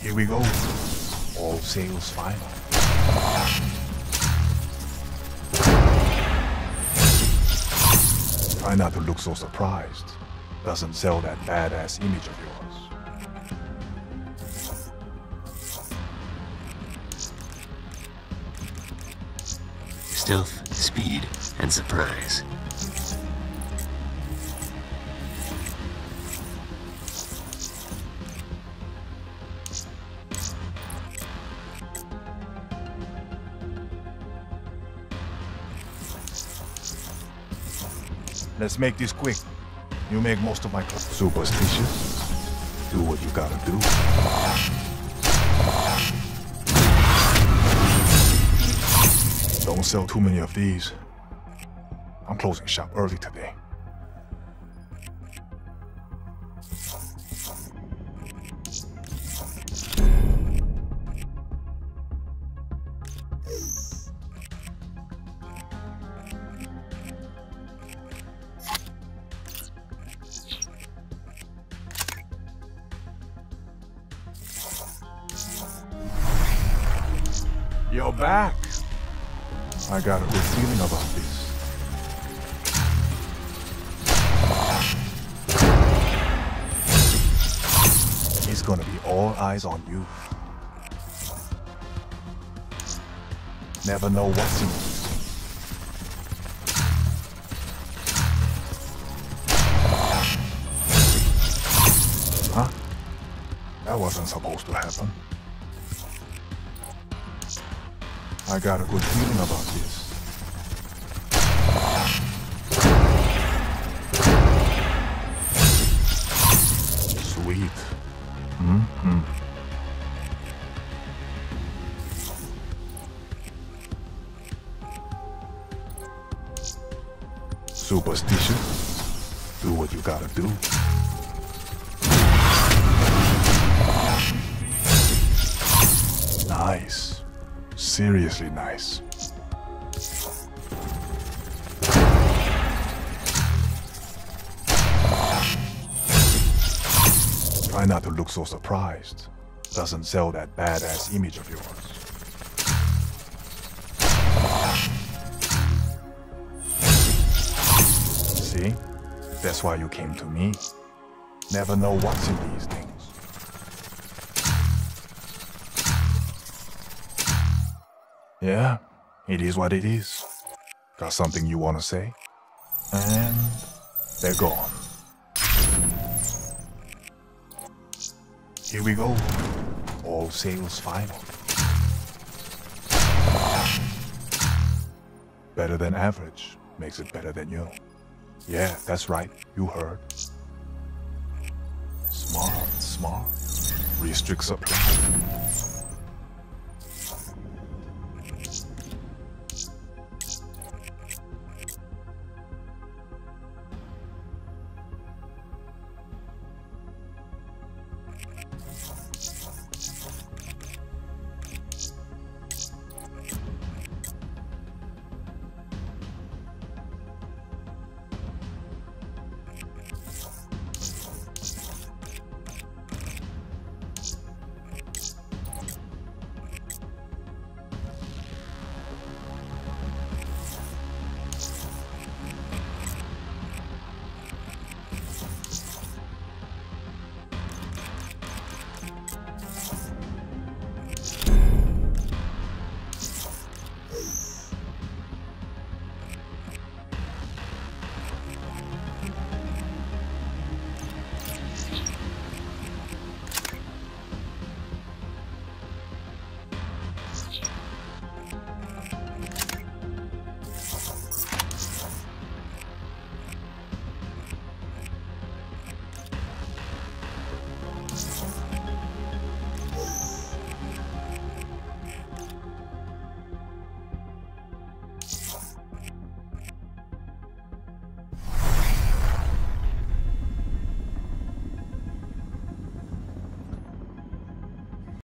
Here we go. All sales final. Try not to look so surprised. Doesn't sell that badass image of yours. Stealth, speed, and surprise. Let's make this quick. You make most of my superstitious. Do what you gotta do. Don't sell too many of these. I'm closing shop early today. You're back. I got a good feeling about this. It's gonna be all eyes on you. Never know what's in it. Huh? That wasn't supposed to happen. I got a good feeling about this. Sweet. Superstitious. Do what you gotta do. Nice. Seriously nice. Try not to look so surprised. Doesn't sell that badass image of yours. See? That's why you came to me. Never know what's in these things. Yeah, it is what it is. Got something you want to say? And they're gone. Here we go. All sales final. Better than average makes it better than you. Yeah, that's right. You heard. Smart. Restrict supply.